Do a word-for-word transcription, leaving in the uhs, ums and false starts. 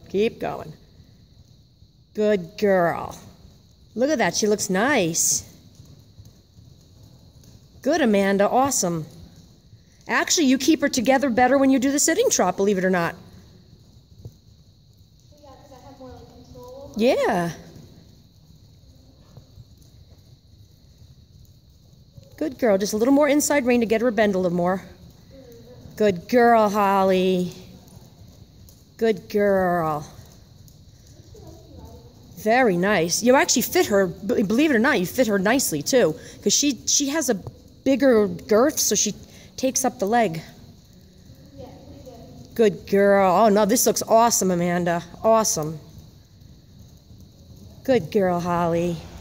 Keep going. Good girl. Look at that. She looks nice. Good, Amanda. Awesome. Actually, you keep her together better when you do the sitting trot, believe it or not. Yeah, because I have more like control. Yeah. Good girl. Just a little more inside rein to get her bend a little more. Good girl, Holly. Good girl. Very nice. You actually fit her, believe it or not, you fit her nicely too. Because she, she has a bigger girth, so she takes up the leg. Yeah, pretty good. Good girl. Oh no, this looks awesome, Amanda. Awesome. Good girl, Holly.